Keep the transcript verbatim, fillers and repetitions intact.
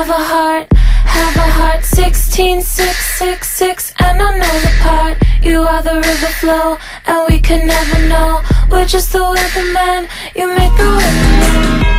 have a heart, have a heart. Sixteen, six, six, six, and I know the part. You are the river flow, and we could never know. We're just the weathermen. You make the weather.